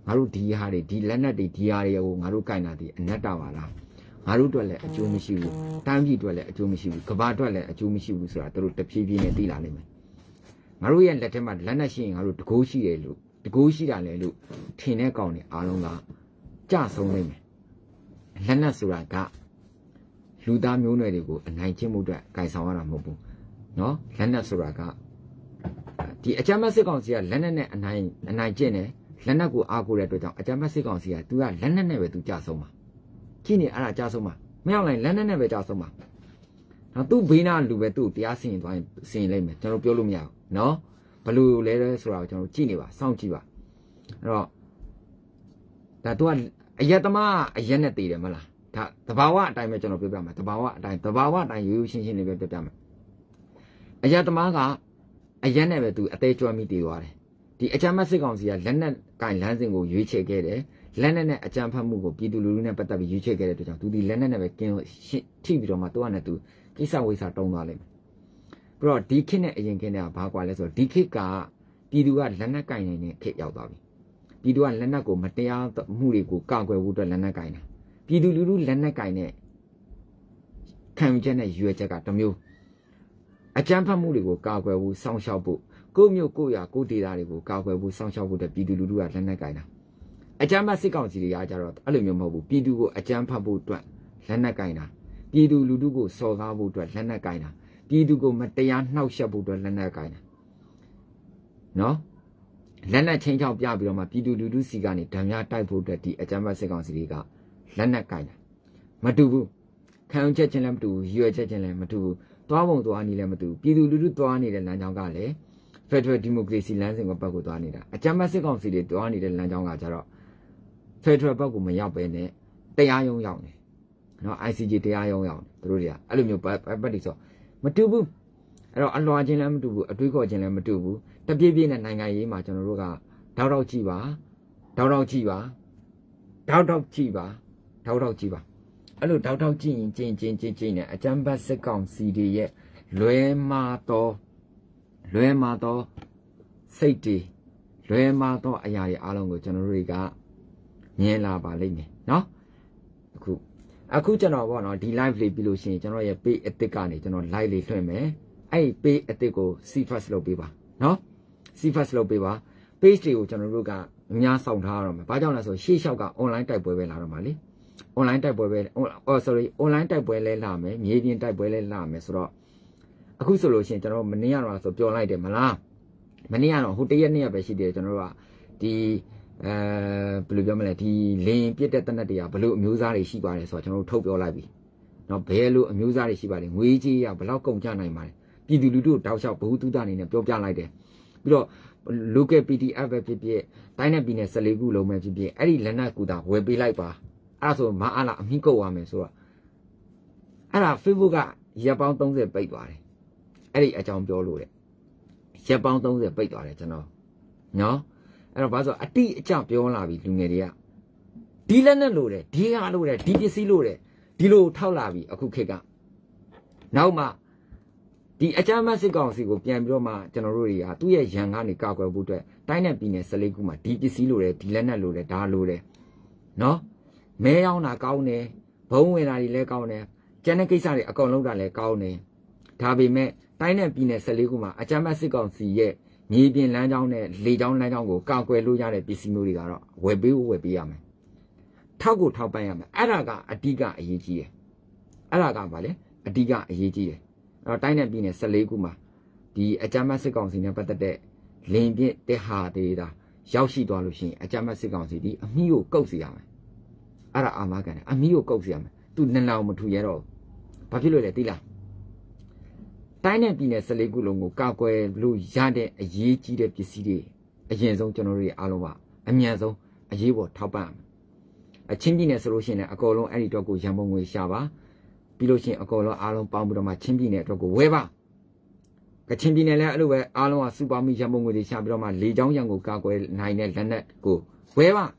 S1: ငါတို့ဒီဟာတွေဒီလက်နက်တွေဒီဟာတွေကိုငါတို့ကင်တာဒီအနတ္တပါလားငါတို့အတွက်လည်းအကျိုးမရှိဘူးတိုင်းပြည်အတွက်လည်းအကျိုးမရှိဘူးကမ္ဘာအတွက်လည်းအကျိုးမရှိဘူးဆိုတာတို့တဖြည်းဖြည်းနဲ့သိလာနိုင်မယ်ငါတို့ရဲ့လက်ထက်မှာလက်နက်ရှိရင်ငါတို့တကိုးရှိတယ်လို့တကိုးရှိတာလေလို့ထင်တဲ့ကောင်တွေအားလုံးကကြဆုံးနိုင်မယ်လက်နက်ဆိုတာကလူသားမျိုးနွယ်တွေကိုအနိုင်ကျင့်မှုအတွက်ကင်ဆောင်ရတာမဟုတ်ဘူးနော်လက်နက်ဆိုတာကဒီအကြမ်းဖက်စစ်ကောင်စီကလက်နက်နဲ့အနိုင်အနိုင်ကျင့်တယ်လက်နက်ကိုအားကိုးတဲ့အတွက်ကြောင့်အကြမ်းဖက်စစ်ကောင်စီကသူကလက်နက်နဲ့ပဲသူကြဆုံးမှာကြည့်နေအဲ့ဒါကြဆုံးမှာမရောက်လိုက်လက်နက်နဲ့ပဲကြဆုံးမှာနော်သူ့ဘေးနာလူပဲသူ့တရားစီရင်သွားရင်စီရင်လိုက်မယ်ကျွန်တော်ပြောလို့မရဘူးနော်ဘလူလဲလဲဆိုတာကိုကျွန်တော်ကြည့်နေပါစောင့်ကြည့်ပါအဲ့တော့ဒါသူကအယက်သမားအယက်နဲ့တည်တယ်မလားဒါတဘာဝအတိုင်းပဲကျွန်တော်ပြောပြမယ်တဘာဝအတိုင်းတဘာဝအတိုင်းရိုးရိုးရှင်းရှင်းလေးပဲပြောပြမယ်အယက်သမားကအယက်နဲ့ပဲသူအသေးကျွမ်းမိတည်သွားတယ်ဒီအကြမ်းဖက်စစ်ကောင်စီကလက်နက်ကင်လမ်းစဉ်ကိုရွေးချယ်ခဲ့တယ်လက်နက်နဲ့အကြမ်းဖက်မှုကိုပြည်သူလူထုနဲ့ပတ်သက်ပြီးရွေးချယ်ခဲ့တဲ့အတွက်ကြောင့်သူဒီလက်နက်နဲ့ပဲကင်းထိပြီးတော့မှသူကနဲ့သူကိစ္စဝိစ္စတုံးသွားလိမ့်မယ်ပြီးတော့ဒီခေတ်နဲ့အရင်ခေတ်နဲ့ဘာကွာလဲဆိုတော့ဒီခေတ်ကပြည်သူကလက်နက်ကင်နေတဲ့ခေတ်ရောက်သွားပြီပြည်သူကလက်နက်ကိုမတရားမှုတွေကိုကာကွယ်ဖို့အတွက်လက်နက်ကင်တာပြည်သူလူထုလက်နက်ကင်တဲ့ခံယူချက်နဲ့ရွေးချက်ကတမျိုးအကြမ်းဖက်မှုတွေကိုကာကွယ်ဖို့စောင့်ရှောက်ဖို့ကိုမျိုးကိုရကိုဒေတာတွေကိုကာကွယ်ဖို့စောင့်ရှောက်ဖို့တဲ့ပြည်သူလူထုကလက်နက်ကင်တာအကြမ်းဖက်စစ်ကောင်စီတွေကကြတော့အဲ့လိုမျိုးမဟုတ်ဘူးပြည်သူကိုအကြမ်းဖက်ဖို့အတွက်လက်နက်ကင်တာပြည်သူလူထုကိုစော်ကားဖို့အတွက်လက်နက်ကင်တာပြည်သူကိုမတရားနှောက်ယှက်ဖို့အတွက်လက်နက်ကင်တာနော်လက်နက်ချင်းချောက်ပြပြီးတော့မှပြည်သူလူထုစီကနေဓာများတိုက်ဖို့အတွက်ဒီအကြမ်းဖက်စစ်ကောင်စီတွေကလက်နက်ကင်တာမတူဘူးခံယူချက်ချင်းလည်းမတူဘူးရွယ်ချက်ချင်းလည်းမတူဘူးသွားပုံသွားနည်းလည်းမတူဘူးပြည်သူလူထုသွားနေတဲ့လမ်းကြောင်းကလည်း Federal Democracy လမ်းစဉ်ကိုဘက်ကိုသွားနေတာအကြမ်းဖက်စစ်ကောင်စီတွေသွားနေတဲ့လမ်းကြောင်းကကြတော့ Federal ဘက်ကိုမရောက်ပဲနဲ့တရားရုံးရောက်နေနော် I C J တရားရုံးရောက်နေတို့တွေကအဲ့လိုမျိုးပတ်တိဆိုမတူဘူးအဲ့တော့အလွာချင်းလည်းမတူဘူးအတွေးခေါ်ချင်းလည်းမတူဘူးတပြေးပြေးနဲ့နိုင်ငံရေးမှာကျွန်တော်တို့ကတောက်တောက်ကြည့်ပါတောက်တောက်ကြည့်ပါတောက်တောက်ကြည့်ပါတောက်တောက်ကြည့်ပါအဲ့လိုတောက်တောက်ကြည့်ရင်ကျင်းကျင်းကျင်းကျင်းနဲ့အကြမ်းဖက်စစ်ကောင်စီတွေရဲ့လွဲမာတော့လွဲမာတော့စိတ်တွေလွဲမာတော့အရာတွေအားလုံးကိုကျွန်တော်တို့တွေကမြင်လာပါလိမ့်မယ်နော်အခုအခုကျွန်တော်ပေါ့နော်ဒီ live လေးပြီးလို့ရှိရင်ကျွန်တော်ရဲ့ page အသစ်ကနေကျွန်တော် live လေးလွှင့်မယ်အဲ့ဒီ page အသစ်ကို see first လုပ်ပေးပါနော် see first လုပ်ပေးပါ page တွေကိုကျွန်တော်တို့ကအများဆောင်ထားရတော့မယ်ဘာကြောင့်လဲဆိုရှေ့လျှောက်က online တိုက်ပွဲပဲလာတော့မှာလေ online တိုက်ပွဲပဲ oh sorry online တိုက်ပွဲလဲလာမယ်မြေပြင်တိုက်ပွဲလဲလာမယ်ဆိုတော့အခုဆိုလို့ရှိရင်ကျွန်တော်မနေ့ကတော့ဆိုပြောလိုက်တယ်မလားမနေ့ကတော့ဟိုတရက်နေ့ပဲရှိသေးတယ်ကျွန်တော်တို့ကဒီအဲဘယ်လိုပြောမလဲဒီလင်းပြစ်တဲ့တနက်တွေကဘလို့အမျိုးသားတွေရှိပါတယ်ဆိုတော့ကျွန်တော်တို့ထုတ်ပြောလိုက်ပြီနော်ဘယ်လိုအမျိုးသားတွေရှိပါလဲငွေကြီးရဘယ်လောက်ကုန်ကြနိုင်ပါလဲပြည်သူလူထုတောက်လျှောက်ဘ ഹു တုဒအနေနဲ့ပြောပြလိုက်တယ်ပြီးတော့ local P D F ပဲဖြစ်ဖြစ်တိုင်းနဲ့ပြည်နယ်၁၄ခုလုံးပဲဖြစ်ဖြစ်အဲ့ဒီလက်နက်ကူတာဝယ်ပေးလိုက်ပါအဲ့ဒါဆိုမအားလားအမိကုတ်ရမယ်ဆိုတော့အဲ့ဒါ Facebook ကရက်ပေါင်း၃၀ပိတ်သွားတယ်အဲ့ဒီအကြောင်းပြောလို့တဲ့ရက်ပေါင်း၃၀ပိတ်သွားတယ်ကျွန်တော်နော်အဲ့တော့ဘာလို့အတိအကျပြောလာပြီလူငယ်တွေကဒီလက်နဲ့လို့တယ်ဒီဟာလို့တယ်ဒီပစ္စည်းလို့တယ်ဒီလိုထောက်လာပြီအခုခေတ်ကနောက်မှဒီအကြမ်းဖက်စစ်ကောင်စီကိုပြန်ပြီးတော့မှကျွန်တော်တို့တွေကသူ့ရဲ့ရန်ကနေကာကွယ်ဖို့အတွက်တိုင်းနဲ့ပြည်နယ်၁၄ခုမှာဒီပစ္စည်းလို့တယ်ဒီလက်နဲ့လို့တယ်ဒါလို့တယ်နော်မဲရောက်တာကောင်းတယ်ဘုံဝင်တာတွေလည်းကောင်းတယ်ကျန်တဲ့ကိစ္စတွေအကုန်လုံးတာလည်းကောင်းတယ်ဒါပေမဲ့တိုင်းနဲ့ပြည်နယ်၁၄ခုမှာအကြမ်းဖက်စစ်ကောင်စီရဲ့မြေပြင်လမ်းကြောင်းနဲ့လေကြောင်းလမ်းကြောင်းကိုကာကွယ်လို့ရတဲ့ပစ္စည်းမျိုးတွေကတော့ဝယ်ပေးဖို့ဝယ်ပေးရမယ်ထောက်ကိုထောက်ပံ့ရမယ်အဲ့ဒါကအဓိကအရေးကြီးတယ်အဲ့ဒါကဘာလဲအဓိကအရေးကြီးတယ်အဲ့တော့တိုင်းနဲ့ပြည်နယ်၁၄ခုမှာဒီအကြမ်းဖက်စစ်ကောင်စီနဲ့ပတ်သက်တဲ့လင်ပြစ်တဲ့ဟာတွေဒါရောက်ရှိသွားလို့ရှိရင်အကြမ်းဖက်စစ်ကောင်စီဒီအမီးကိုကုတ်စီရမယ်အဲ့ဒါအာမခံတယ်အမီးကိုကုတ်စီရမယ်သူနလောင်မထူရတော့ဘာဖြစ်လို့လဲသိလားတိုင်းနဲ့ပြည်နယ်၁၄ခုလုံးကိုကာကွယ်လို့ရတဲ့အရေးကြီးတဲ့ပစ္စည်းတွေအရင်ဆုံးကျွန်တော်တို့အားလုံးကအမြန်ဆုံးအရေးပေါ်ထောက်ပံ့အချင်းပြည်နယ်ဆိုလို့ရှိရင်အကောလုံးအဲ့ဒီတော့ကိုရန်ပုံငွေရှာပါပြီးလို့ရှိရင်အကောလုံးအားလုံးပေါင်းပြီးတော့မှချင်းပြည်နယ်အတွက်ကိုဝဲပါကချင်ပြည်နယ်လည်းအဲ့လိုပဲအားလုံးကစူပါမီရန်ပုံငွေတွေရှာပြီးတော့မှလေချောင်းရန်ကိုကာကွယ်နိုင်တဲ့လက်နက်ကိုဝဲပါ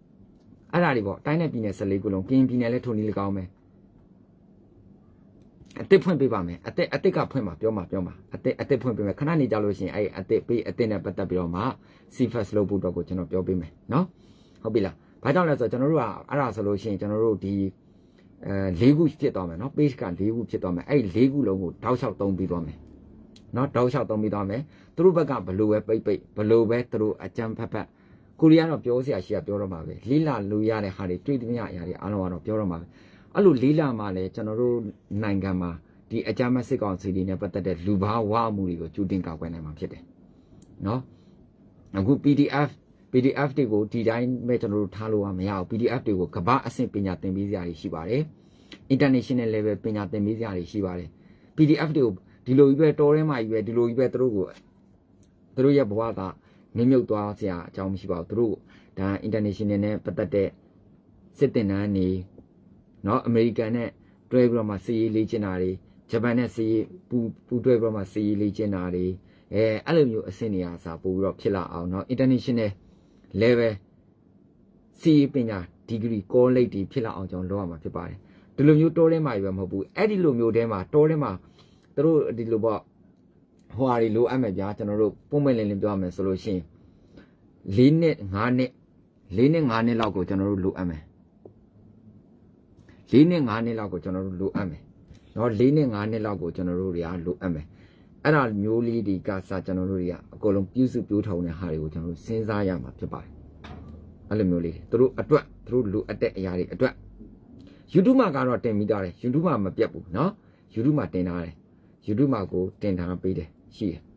S1: အဲ့ဒါတွေပေါ့တိုင်းနဲ့ပြည်နယ်၁၄ခုလုံးကရင်ပြည်နယ်လည်းထုံနည်း၎င်းပဲအတစ်ဖွင့်ပေးပါမယ်အတစ်အတစ်ကဖွင့်မှာပြောမှာပြောမှာအတစ်အတစ်ဖွင့်ပေးမယ်ခဏနေကြလို့ရှိရင်အဲ့အတစ်ပေးအတစ်နဲ့ပတ်သက်ပြီးတော့မှ C first လုပ်ဖို့တော့ကိုကျွန်တော်ပြောပေးမယ်နော်ဟုတ်ပြီလားဘာကြောင့်လဲဆိုတော့ကျွန်တော်တို့ကအဲ့ဒါဆိုလို့ရှိရင်ကျွန်တော်တို့ဒီအဲ၄ခုဖြစ်သွားမယ်နော် page က၄ခုဖြစ်သွားမယ်အဲ့၄ခုလုံးကိုတောက်လျှောက်သုံးပြီးသွားမယ်နော်တောက်လျှောက်သုံးပြီးသွားမယ်သူတို့ဘက်ကဘလို့ပဲပိတ်ပိတ်ဘလို့ပဲသူတို့အကြမ်းဖက်ဖက်ကိုရီးယားတော့ပြောစရာရှိရပြောတော့မှာပဲလေးလာလူရတဲ့ဟာတွေတွေ့သမျှအရာတွေအားလုံးကတော့ပြောတော့မှာပဲအဲ့လိုလေးလာမှလည်းကျွန်တော်တို့နိုင်ငံမှာဒီအကြမ်းဖက်စစ်ကောင်စီတွေနဲ့ပတ်သက်တဲ့လူဘာဝမှုတွေကိုကျူတင်ကောက်ွယ်နိုင်မှာဖြစ်တယ်နော်အခု P D F P D F တွေကိုဒီတိုင်းပဲကျွန်တော်တို့ထားလို့မရဘူး P D F တွေကိုကမ္ဘာအဆင့်ပညာသင်ပေးစရာတွေရှိပါတယ် international level ပညာသင်ပေးစရာတွေရှိပါတယ် P D F တွေကိုဒီလိုကြီးပဲတော်ထဲမှာကြီးပဲဒီလိုကြီးပဲသူတို့ကိုသူတို့ရဲ့ဘဝကမြင့်မြုပ်သွားစရာအကြောင်းမရှိပါဘူးသူတို့ဒါ international နဲ့ပတ်သက်တဲ့စစ်တင်နန်းနေနော်အမေရိကန်နဲ့တွဲပြီးတော့မှစီရေးလေ့ကျင့်တာတွေဂျပန်နဲ့စီရေးပူပူတွဲပြီးတော့မှစီရေးလေ့ကျင့်တာတွေအဲအဲ့လိုမျိုးအဆင့်နေရာစာပို့ပြီးတော့ဖြစ်လာအောင်နော် international level စီရေးပညာဒီဂရီ college တွေဖြစ်လာအောင်ကျွန်တော်လုပ်ရမှာဖြစ်ပါတယ်ဒီလိုမျိုးတောထဲမှာပဲမဟုတ်ဘူးအဲ့ဒီလိုမျိုးတဲမှာတောထဲမှာသူတို့ဒီလိုပေါ့ဟိုဟာတွေလိုအပ်မယ်ဗျာကျွန်တော်တို့ပုံမှန်လင်းလင်းပြောရမယ်ဆိုလို့ရှိရင်၄နှစ်၅နှစ်၄နှစ်၅နှစ်လောက်ကိုကျွန်တော်တို့လိုအပ်မယ်၄နှစ်၅နှစ်လောက်ကိုကျွန်တော်တို့လိုအပ်မယ်နော်၄နှစ်၅နှစ်လောက်ကိုကျွန်တော်တို့တွေကလိုအပ်မယ်အဲ့ဒါမျိုးလေးတွေကစကျွန်တော်တို့တွေကအကုန်လုံးပြုစုပြောထောင်တဲ့ဟာတွေကိုကျွန်တော်တို့စဉ်းစားရမှာဖြစ်ပါတယ်အဲ့လိုမျိုးလေးသူတို့အတွက်သူတို့လိုအပ်တဲ့အရာတွေအတွက် YouTube မှာကတော့တင်ပြီးသားတယ် YouTube မှာမပြတ်ဘူးเนาะ YouTube မှာတင်ထားတယ် YouTube မှာကိုတင်ထားပေးတယ်ရှိတယ်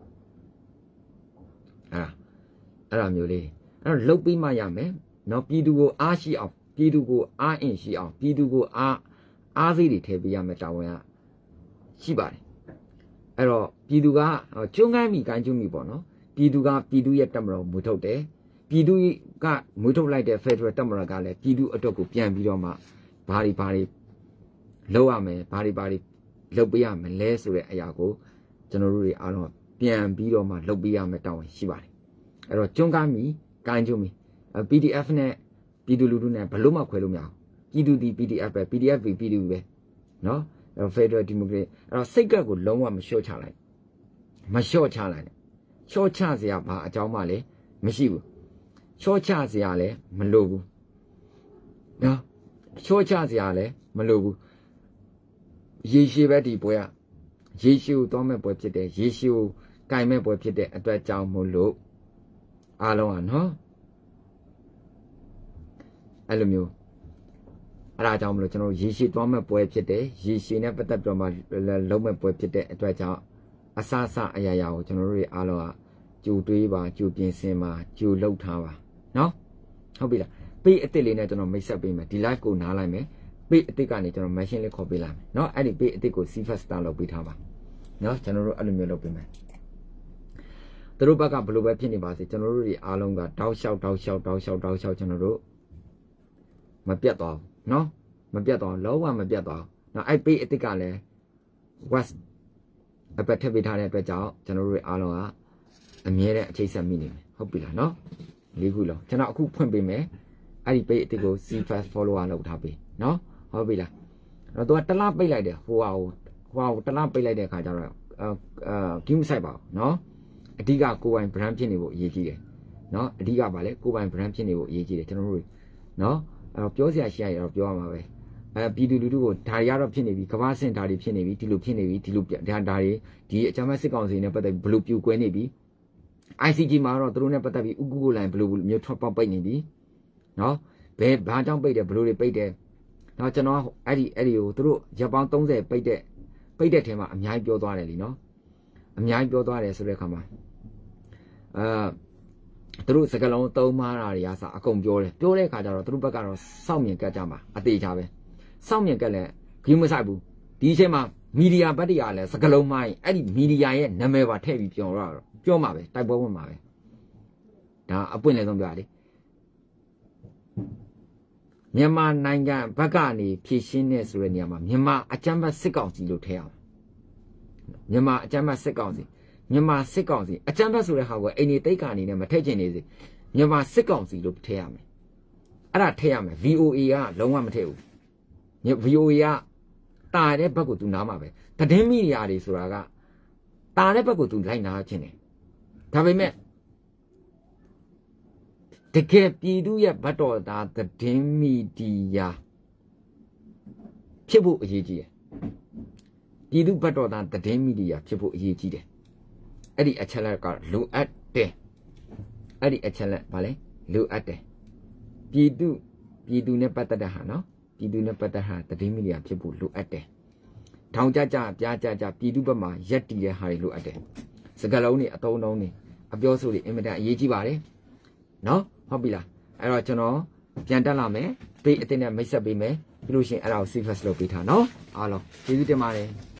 S1: အဲ့ဒါအဲ့ဒါမျိုးလေးအဲ့တော့လုတ်ပြီးမှရမယ်เนาะပြည်သူကိုအားရှိအောင်ပြည်သူကိုအားအင်ရှိအောင်ပြည်သူကိုအားအားစိတ်တွေထည့်ပေးရမယ်တာဝန်ကရှိပါတယ်အဲ့တော့ပြည်သူကကျွန်းကိုင်းမိကိုင်းကျွန်းမိပေါ့နော်ပြည်သူကပြည်သူရဲ့တက်မတော်မွေထုတ်တယ်ပြည်သူကမွေထုတ်လိုက်တဲ့ Federal တက်မတော်ကလည်းပြည်သူအတွက်ကိုပြန်ပြီးတော့မှဘာတွေဘာတွေလုပ်ရမယ်ဘာတွေဘာတွေလုပ်ပေးရမယ်လဲဆိုတဲ့အရာကိုကျွန်တော်တို့တွေအားလုံးပြန်ပြီးတော့မှလုပ်ပေးရမယ်တောင်းရှိပါတယ်အဲ့တော့ကျွန်းကိုင်းမိကိုင်းကျွန်းမိ P D F နဲ့ပြည်သူလူထုနဲ့ဘလို့မှခွဲလို့မရဘူးပြည်သူဒီ P D F ပဲ P D F ပဲပြည်သူပဲနော်အဲ့တော့ Federal Democracy အဲ့တော့စိတ်ကပ်ကိုလုံးဝမလျှော့ချလိုက်မလျှော့ချလိုက်နဲ့လျှော့ချစရာဘာအကြောင်းမှလည်းမရှိဘူးလျှော့ချစရာလည်းမလိုဘူးနော်လျှော့ချစရာလည်းမလိုဘူးရေရှည်ပဲဒီပွဲကရေရှည်ကိုတောင်းမဲ့ပွဲဖြစ်တယ်ရေရှည်ကိုကင်မဲ့ပွဲဖြစ်တဲ့အတွက်ကြောင့်မို့လို့အားလုံးอ่ะနော်အဲ့လိုမျိုးအဲ့ဒါကြောင့်မလို့ကျွန်တော်ရေရှည်သွားမဲ့ပွဲဖြစ်တယ်ရေရှည်နဲ့ပတ်သက်ပြီးတော့မှလုံးမဲ့ပွဲဖြစ်တဲ့အတွက်ကြောင့်အဆအဆအရာရာကိုကျွန်တော်တို့တွေအားလုံးကကြိုတွေးပါကြိုပြင်ဆင်ပါကြိုလှုပ်ထားပါနော်ဟုတ်ပြီလားပေးအစ်စ်လေးနဲ့ကျွန်တော်မိတ်ဆက်ပေးမယ်ဒီ live ကိုနားလိုက်မယ်ပေးအစ်စ်ကနေကျွန်တော် machine လေးခေါ်ပေးလိုက်မယ်နော်အဲ့ဒီပေးအစ်စ်ကို C first star လုပ်ပေးထားပါနော်ကျွန်တော်တို့အဲ့လိုမျိုးလုပ်ပေးမယ်သူတို့ဘက်ကဘယ်လိုပဲဖြစ်နေပါစေကျွန်တော်တို့တွေအားလုံးကတောက်လျှောက်တောက်လျှောက်တောက်လျှောက်တောက်လျှောက်ကျွန်တော်တို့မပြတ်သွားဘူးနော်မပြတ်သွားလုံးဝမပြတ်သွားနော်အဲ့ပေးအစ်စ်ကလည်း west အပတ်ထပ်ပေးထားတဲ့အတွက်ကြောင့်ကျွန်တော်တို့အားလုံးကအမြဲတမ်းအခြေဆက်မိနေမယ်ဟုတ်ပြီလားနော်လေးခုလုံးကျွန်တော်အခုဖွင့်ပေးမယ်အဲ့ဒီ page အစ်ကို C first follower လောက်ထားပေးနော်ဟုတ်ပြီလားအဲ့တော့သူကတလားပိတ်လိုက်တယ်ဟိုဟာဟိုဟိုဟာတလားပိတ်လိုက်တဲ့အခါကျတော့အာ game site ပါနော်အဓိကကိုယ်ပိုင် brand ဖြစ်နေဖို့အရေးကြီးတယ်နော်အဓိကပါလေကိုယ်ပိုင် brand ဖြစ်နေဖို့အရေးကြီးတယ်ကျွန်တော်တို့နော်အဲ့တော့ပြောစရာရှိရတော့ပြောရမှာပဲအဲပြည်သူလူထုကိုဓာရီကတော့ဖြစ်နေပြီကမ္ဘာစင်ဓာရီဖြစ်နေပြီဒီလိုဖြစ်နေပြီဒီလိုဓာဓာရီဒီအကြမ်းဖက်စစ်ကောင်စီနဲ့ပတ်သက်ဘလို့ပြိုကွဲနေပြီ I C G မှာတော့သူတို့နဲ့ပတ်သက်ပြီးဥကူကိုလိုင်းဘလို့မျိုးထွက်ပေါက်ပိတ်နေပြီနော်ဘယ်ဘာကြောင့်ပိတ်တယ်ဘလို့တွေပိတ်တယ်နော်ကျွန်တော်အဲ့ဒီအဲ့ဒီကိုသူတို့ရပ်ပေါင်းသုံးဆယ်ပိတ်တဲ့ပိတ်တဲ့ထဲမှာအများကြီးပြောသွားတယ်လीနော်အများကြီးပြောသွားတယ်ဆိုတဲ့အခါမှာအာသူတို့စကလုံးသုံးမားတာတွေကစအကုန်ပြောတယ်ပြောတဲ့အခါကျတော့သူတို့ဘက်ကတော့စောင့်မြင်ကတ်ကြမှာအသေးချပဲစောင့်မြင်ကတ်လည်းဂိမ်းမဆိုင်ဘူးဒီအချိန်မှာမီဒီယာဘက်တွေကလည်းစကလုံးမိုင်းအဲ့ဒီမီဒီယာရဲ့နာမည်ပါထည့်ပြီးပြောတော့ပြောမှာပဲတိုက်ပွဲဝင်မှာပဲဒါအပွင့်လည်းဆုံးပြောရလေမြန်မာနိုင်ငံဘက်ကနေဖြည့်ရှင်းနေဆိုတဲ့နေရာမှာမြန်မာအကြမ်းဖက်စစ်ကောင်စီလို့ထည့်အောင်မြန်မာအကြမ်းဖက်စစ်ကောင်စီမြန်မာစစ်ကောင်စီအကြမ်းဖက်ဆိုတဲ့ဟာကိုအိမ်နေတိတ်ကနေနဲ့မထည့်ချင်နေစေမြန်မာစစ်ကောင်စီလို့ထည့်ရမယ်အဲ့ဒါထည့်ရမယ် V O A ကလုံးဝမထည့်ဘူး V O A ကတာတဲ့ဘက်ကိုသူနားမှာပဲသတင်းမီဒီယာတွေဆိုတာကတာတဲ့ဘက်ကိုသူလိုက်နာခြင်းတယ်ဒါပေမဲ့တကယ်ပြည်သူရဲ့ဘတ်တော်သားသတင်းမီဒီယာဖြစ်ဖို့အရေးကြီးတယ်ပြည်သူဘတ်တော်သားသတင်းမီဒီယာဖြစ်ဖို့အရေးကြီးတယ်အဲ့ဒီအချက်လက်ကလိုအပ်တယ်အဲ့ဒီအချက်လက်ဗာလဲလိုအပ်တယ်ပြည်သူပြည်သူနဲ့ပတ်သက်တဲ့ဟာနော်ပြည်သူနဲ့ပတ်သက်ဟာသတင်းမီဒီယာဖြစ်ဖို့လိုအပ်တယ်ထောင်ကြကြပြားကြကြပြည်သူဘက်မှာရက်တည်တဲ့ဟာတွေလိုအပ်တယ်စကားလုံးတွေအတုံးတုံးတွေအပြောဆိုတွေအင်မတန်အရေးကြီးပါတယ်နော်ဟုတ်ပြီလားအဲ့တော့ကျွန်တော်ပြန်တက်လာမယ်ပေးအတင်းနဲ့မိတ်ဆက်ပေးမယ်ပြီးလို့ရှိရင်အဲ့ဒါကို safe first လုပ်ပေးထားနော်အားလုံးကျေးဇူးတင်ပါတယ်